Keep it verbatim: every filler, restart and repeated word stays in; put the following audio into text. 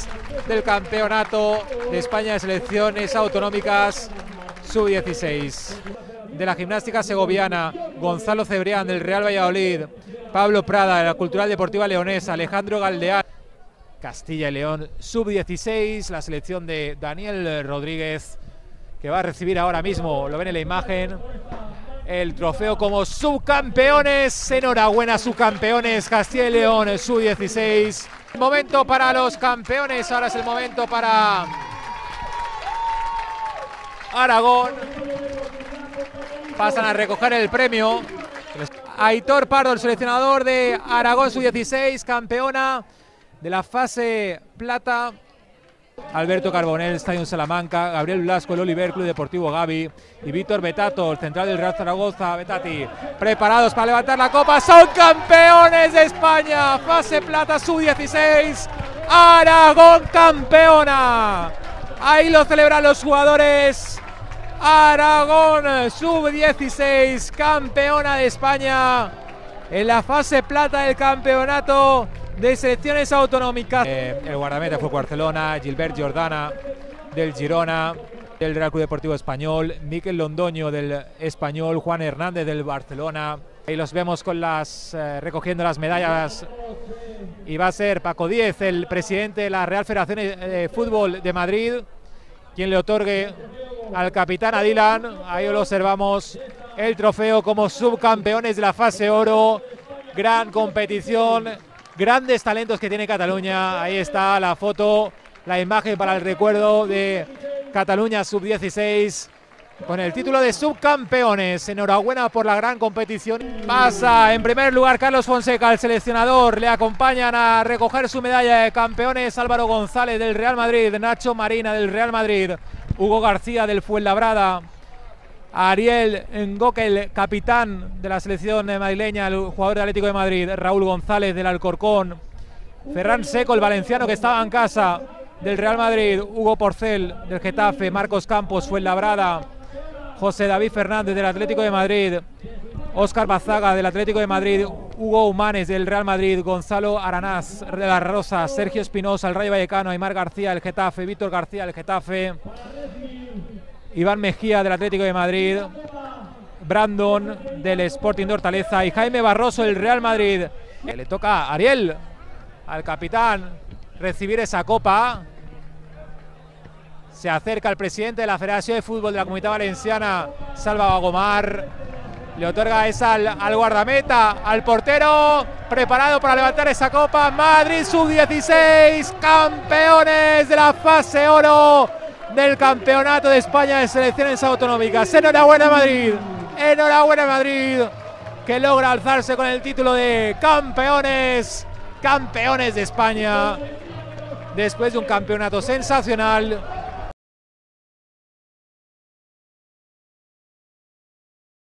del campeonato de España de selecciones autonómicas sub dieciséis. De la gimnástica segoviana, Gonzalo Cebrián del Real Valladolid, Pablo Prada de la Cultural Deportiva Leonesa, Alejandro Galdeán, Castilla y León sub dieciséis, la selección de Daniel Rodríguez, que va a recibir ahora mismo, lo ven en la imagen, el trofeo como subcampeones. Enhorabuena, subcampeones, Castilla y León sub dieciséis. Momento para los campeones, ahora es el momento para Aragón. Pasan a recoger el premio. Aitor Pardo, el seleccionador de Aragón sub dieciséis, campeona de la fase plata. Alberto Carbonell, Estadio Salamanca, Gabriel Blasco, el Oliver, Club Deportivo Gavi, y Víctor Betato, el central del Real Zaragoza. Betati, preparados para levantar la copa, son campeones de España, fase plata sub dieciséis, Aragón campeona. Ahí lo celebran los jugadores. Aragón sub dieciséis, campeona de España en la fase plata del campeonato de selecciones autonómicas. Eh, el guardameta fue Barcelona, Gilbert Jordana del Girona, del Real Club Deportivo Español, Miquel Londoño del Español, Juan Hernández del Barcelona. Ahí los vemos con las eh, recogiendo las medallas, y va a ser Paco Díez, el presidente de la Real Federación de Fútbol de Madrid, quien le otorgue al capitán Adilan, ahí lo observamos, el trofeo como subcampeones de la fase oro. Gran competición, grandes talentos que tiene Cataluña. Ahí está la foto, la imagen para el recuerdo de Cataluña sub dieciséis con el título de subcampeones. Enhorabuena por la gran competición. Pasa en primer lugar Carlos Fonseca, el seleccionador. Le acompañan a recoger su medalla de campeones Álvaro González del Real Madrid, Nacho Marina del Real Madrid, Hugo García del Fuenlabrada, Ariel Ngoque, el capitán de la selección madrileña, el jugador del Atlético de Madrid, Raúl González del Alcorcón, Ferran Seco, el valenciano que estaba en casa del Real Madrid, Hugo Porcel del Getafe, Marcos Campos, Fuenlabrada, José David Fernández del Atlético de Madrid, Óscar Bazaga del Atlético de Madrid, Hugo Humanes del Real Madrid, Gonzalo Aranás de las Rosas, Sergio Espinosa, el Rayo Vallecano, Aymar García del Getafe, Víctor García del Getafe, Iván Mejía del Atlético de Madrid, Brandon del Sporting de Hortaleza y Jaime Barroso del Real Madrid. Le toca a Ariel, al capitán, recibir esa copa. Se acerca el presidente de la Federación de Fútbol de la Comunidad Valenciana, Salva Bagomar. Le otorga esa al, al guardameta, al portero, preparado para levantar esa copa. Madrid sub dieciséis, campeones de la fase oro del Campeonato de España de Selecciones Autonómicas. Enhorabuena Madrid, enhorabuena Madrid, que logra alzarse con el título de campeones, campeones de España, después de un campeonato sensacional.